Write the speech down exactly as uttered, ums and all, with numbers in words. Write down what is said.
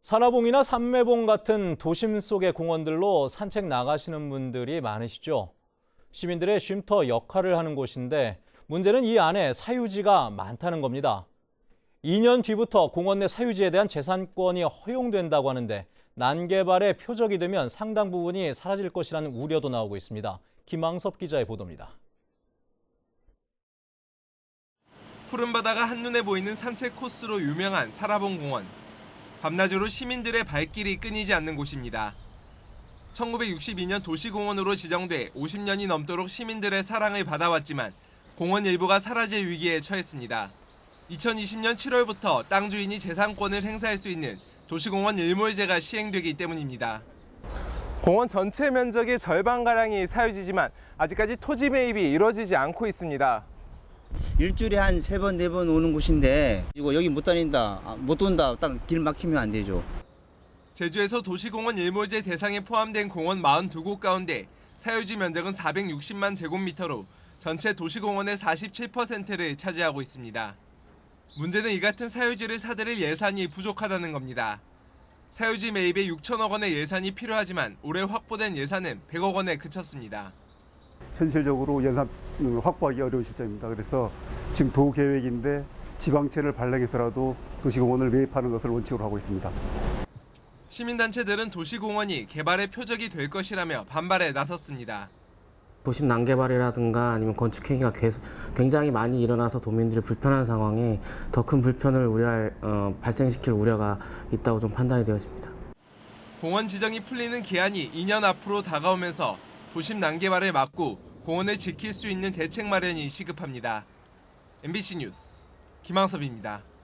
산화봉이나 삼매봉 같은 도심 속의 공원들로 산책 나가시는 분들이 많으시죠. 시민들의 쉼터 역할을 하는 곳인데 문제는 이 안에 사유지가 많다는 겁니다. 이 년 뒤부터 공원 내 사유지에 대한 재산권이 허용된다고 하는데 난개발의 표적이 되면 상당 부분이 사라질 것이라는 우려도 나오고 있습니다. 김항섭 기자의 보도입니다. 푸른 바다가 한눈에 보이는 산책 코스로 유명한 사라봉 공원. 밤낮으로 시민들의 발길이 끊이지 않는 곳입니다. 천구백육십이 년 도시공원으로 지정돼 오십 년이 넘도록 시민들의 사랑을 받아왔지만 공원 일부가 사라질 위기에 처했습니다. 이천이십 년 칠월부터 땅 주인이 재산권을 행사할 수 있는 도시공원 일몰제가 시행되기 때문입니다. 공원 전체 면적의 절반가량이 사유지지만 아직까지 토지 매입이 이루어지지 않고 있습니다. 일주일에 한 세 번, 네 번 오는 곳인데 이거 여기 못 다닌다, 못 돈다, 딱 길 막히면 안 되죠. 제주에서 도시공원 일몰제 대상에 포함된 공원 사십이 곳 가운데 사유지 면적은 사백육십만 제곱미터로 전체 도시공원의 사십칠 퍼센트를 차지하고 있습니다. 문제는 이 같은 사유지를 사들일 예산이 부족하다는 겁니다. 사유지 매입에 육천억 원의 예산이 필요하지만 올해 확보된 예산은 백억 원에 그쳤습니다. 현실적으로 예산을 확보하기 어려운 시점입니다. 그래서 지금 도 계획인데 지방채를 발행해서라도 도시공원을 매입하는 것을 원칙으로 하고 있습니다. 시민단체들은 도시공원이 개발의 표적이 될 것이라며 반발에 나섰습니다. 도심 난개발이라든가 아니면 건축 행위가 굉장히 많이 일어나서 도민들이 불편한 상황에 더 큰 불편을 우려할, 어, 발생시킬 우려가 있다고 좀 판단이 되었습니다. 공원 지정이 풀리는 기한이 이 년 앞으로 다가오면서 도심 난개발을 막고 공원을 지킬 수 있는 대책 마련이 시급합니다. 엠비씨 뉴스 김항섭입니다.